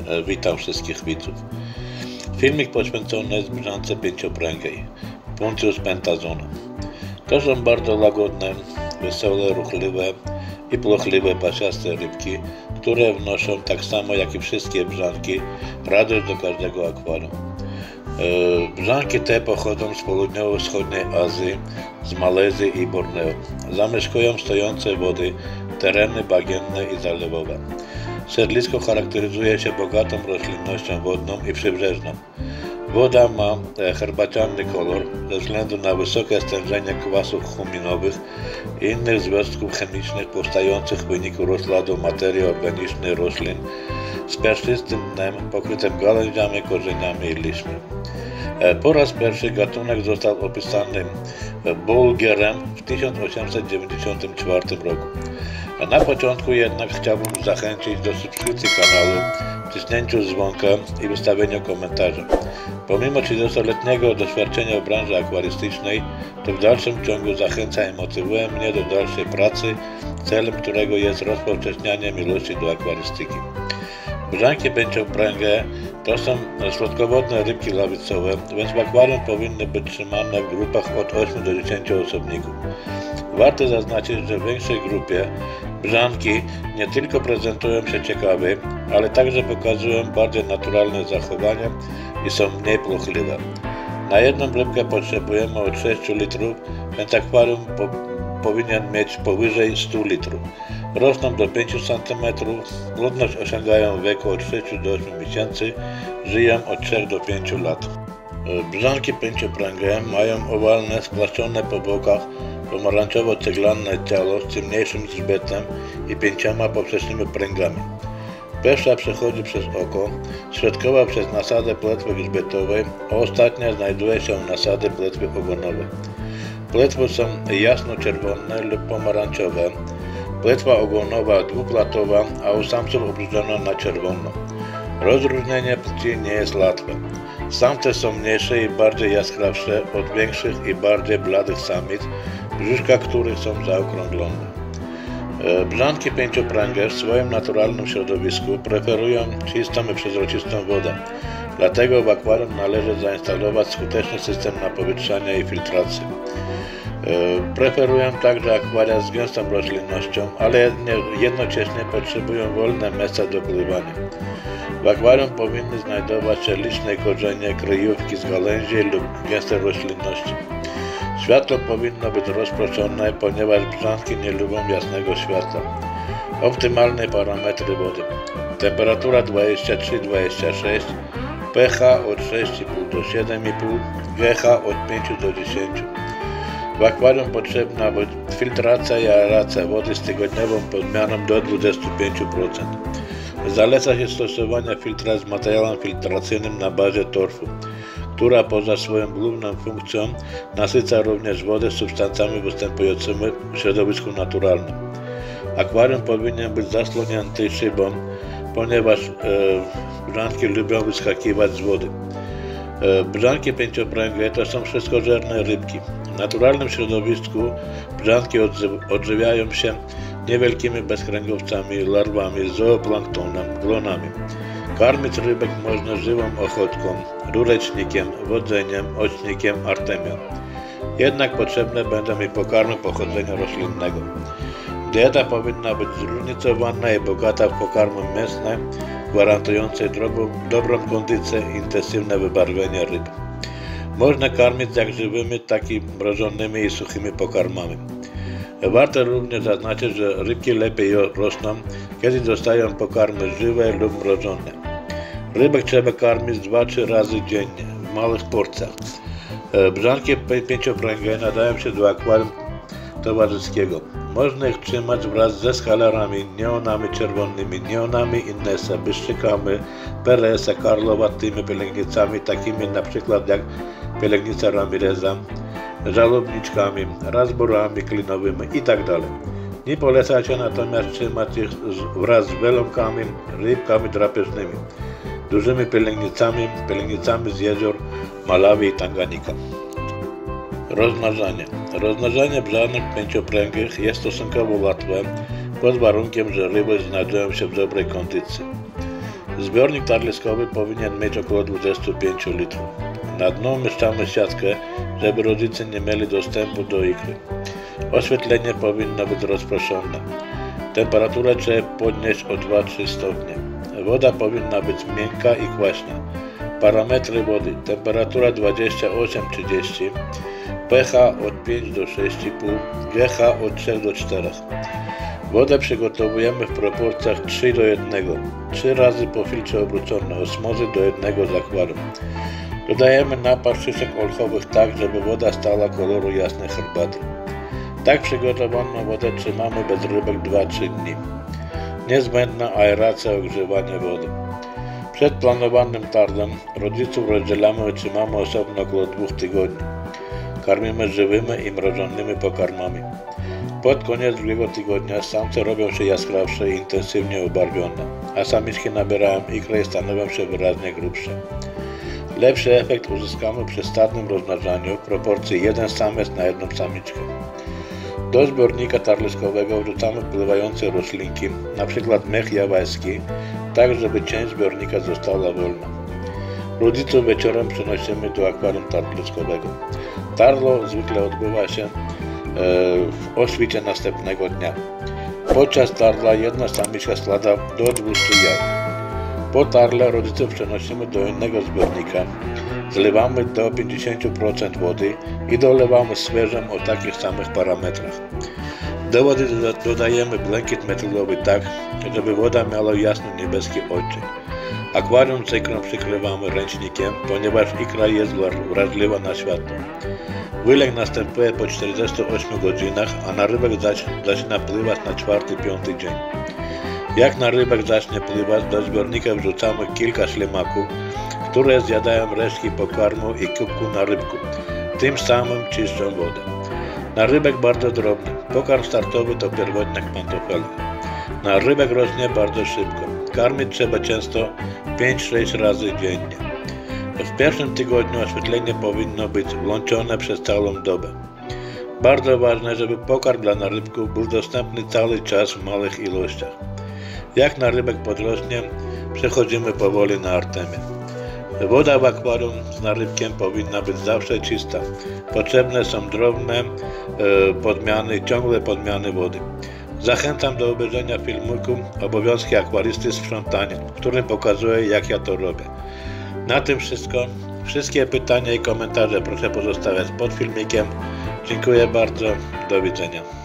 Witam wszystkich widzów. Filmik poświęcony jest brzance pięciopręgej, Punctius pentazona. To są bardzo łagodne, wesołe, ruchliwe i płochliwe pasiaste rybki, które wnoszą tak samo jak i wszystkie brzanki radość do każdego akwarium. Brzanki te pochodzą z południowo-wschodniej Azji, z Malezji i Borneo. Zamieszkują stojące wody, tereny bagienne i zalewowe. Siedlisko charakteryzuje się bogatą roślinnością wodną i przybrzeżną. Woda ma herbaciany kolor ze względu na wysokie stężenie kwasów huminowych i innych związków chemicznych powstających w wyniku rozkładu materii organicznej roślin z piaszczystym dnem pokrytym gałęziami, korzeniami i liśćmi. Po raz pierwszy gatunek został opisany Boulgerem w 1894 roku. Na początku jednak chciałbym zachęcić do subskrypcji kanału, wciśnięciu dzwonka i wystawienia komentarza. Pomimo 30-letniego doświadczenia w branży akwarystycznej, to w dalszym ciągu zachęca i motywuje mnie do dalszej pracy, celem którego jest rozpowszechnianie miłości do akwarystyki. Brzanki pięciopręgie to są słodkowodne rybki lawicowe, więc w akwarium powinny być trzymane w grupach od 8 do 10 osobników. Warto zaznaczyć, że w większej grupie brzanki nie tylko prezentują się ciekawie, ale także pokazują bardziej naturalne zachowanie i są mniej płochliwe. Na jedną rybkę potrzebujemy od 6 litrów, więc akwarium powinien mieć powyżej 100 litrów. Rosną do 5 cm, plodność osiągają w wieku od 6 do 8 miesięcy, żyją od 3 do 5 lat. Brzanki pięciopręgie mają owalne, spłaszczone po bokach, pomarańczowo-ceglanne ciało z ciemniejszym grzbietem i 5 poprzecznymi pręgami. Pierwsza przechodzi przez oko, środkowa przez nasadę płetwy grzbietowej, a ostatnia znajduje się w nasadzie płetwy ogonowej. Płetwy są jasno-czerwone lub pomarańczowe, płetwa ogonowa dwuplatowa, a u samców obrudzona na czerwono. Rozróżnienie płci nie jest łatwe. Samce są mniejsze i bardziej jaskrawsze od większych i bardziej bladych samic, brzuszka których są zaokrąglone. Brzanki pięciopręgie w swoim naturalnym środowisku preferują czystą i przezroczystą wodę. Dlatego w akwarium należy zainstalować skuteczny system napowietrzania i filtracji. Preferują także akwaria z gęstą roślinnością, ale jednocześnie potrzebują wolne miejsca do pływania. W akwarium powinny znajdować się liczne korzenie, kryjówki z gałęzi lub gęstej roślinności. Światło powinno być rozproszone, ponieważ brzanki nie lubią jasnego światła. Optymalne parametry wody: temperatura 23-26, pH od 6,5 do 7,5, GH od 5 do 10. W akwarium potrzebna być filtracja i aeracja wody z tygodniową podmianą do 25%. Zaleca się stosowanie filtra z materiałem filtracyjnym na bazie torfu, która poza swoją główną funkcją nasyca również wodę substancjami występującymi w środowisku naturalnym. Akwarium powinien być zasłonięty szybą, ponieważ brzanki lubią wyskakiwać z wody. Brzanki pięciopręgie to są wszystkożerne rybki. W naturalnym środowisku brzanki odżywiają się niewielkimi bezkręgowcami, larwami, zooplanktonem, glonami. Karmić rybek można żywą ochotką, rurecznikiem, wodzeniem, ocznikiem, artemią. Jednak potrzebne będą i pokarmy pochodzenia roślinnego. Dieta powinna być zróżnicowana i bogata w pokarmy mięsne, gwarantujące dobrą kondycję i intensywne wybarwienie ryb. Można karmić jak żywymi, tak i mrożonymi i suchymi pokarmami. Warto również zaznaczyć, że rybki lepiej rosną, kiedy dostają pokarmy żywe lub mrożone. Rybek trzeba karmić 2-3 razy dziennie, w małych porcjach. Brzanki pięciopręgie nadają się do akwarium towarzyskiego. Można ich trzymać wraz ze skalarami, neonami czerwonymi, neonami Innesa, byszczykami, Peresa, karlowatymi pielęgnicami, takimi na przykład jak pielęgnica Ramireza, żalobniczkami, razborami klinowymi itd. Nie poleca się natomiast trzymać ich wraz z welomkami, rybkami drapieżnymi, dużymi pielęgnicami z jezior Malawi i Tanganika. Rozmnażanie. Rozmnażanie brzanek pięciopręgich jest stosunkowo łatwe, pod warunkiem, że ryby znajdują się w dobrej kondycji. Zbiornik tarliskowy powinien mieć około 25 litrów. Na dno umieszczamy siatkę, żeby rodzice nie mieli dostępu do ikry. Oświetlenie powinno być rozproszone. Temperaturę trzeba podnieść o 2-3 stopnie. Woda powinna być miękka i kwaśna. Parametry wody: temperatura 28-30, pH od 5 do 6,5, GH od 3 do 4. Wodę przygotowujemy w proporcjach 3 do 1, 3 razy po filtrze obrócone osmozy do 1 zakładu. Dodajemy napar szyszek olchowych tak, żeby woda stała koloru jasnej herbaty. Tak przygotowaną wodę trzymamy bez rybek 2-3 dni. Niezbędna aeracja i ogrzewanie wody. Przed planowanym tarlem rodziców rozdzielamy i trzymamy osobno około 2 tygodni. Karmimy żywymi i mrożonymi pokarmami. Pod koniec drugiego tygodnia samce robią się jaskrawsze i intensywnie ubarwione, a samiczki nabierają ikrę i stanowią się wyraźnie grubsze. Lepszy efekt uzyskamy przy stadnym rozmnażaniu w proporcji 1 samiec na 1 samiczkę. Do zbiornika tarliskowego wrzucamy pływające roślinki, np. mech jawajski, tak żeby część zbiornika została wolna. Rodziców wieczorem przenosimy do akwarium tarliskowego. Tarlo zwykle odbywa się o świcie następnego dnia. Podczas tarla jedna samiczka składa do 200 jaj. Po tarle rodziców przenosimy do innego zbiornika, zlewamy do 50% wody i dolewamy świeżą o takich samych parametrach. Do wody dodajemy błękit metylowy tak, żeby woda miała jasno-niebieski odcień. Akwarium z ikrą przykrywamy ręcznikiem, ponieważ ikra jest wrażliwa na światło. Wylek następuje po 48 godzinach, a narybek zaczyna pływać na 4-5 dzień. Jak narybek zacznie pływać, do zbiornika wrzucamy kilka ślimaków, które zjadają resztki pokarmu i kubku narybku. Tym samym czyszczą wodę. Narybek bardzo drobny. Pokarm startowy to pierwotnek pantofela. Narybek rośnie bardzo szybko. Karmić trzeba często 5-6 razy dziennie. W pierwszym tygodniu oświetlenie powinno być włączone przez całą dobę. Bardzo ważne, żeby pokarm dla narybków był dostępny cały czas w małych ilościach. Jak narybek podrośnie, przechodzimy powoli na artemię. Woda w akwarium z narybkiem powinna być zawsze czysta. Potrzebne są drobne ciągłe podmiany wody. Zachęcam do obejrzenia filmiku Obowiązki akwarysty sprzątanie, w którym pokazuję, jak ja to robię. Na tym wszystko. Wszystkie pytania i komentarze proszę pozostawiać pod filmikiem. Dziękuję bardzo. Do widzenia.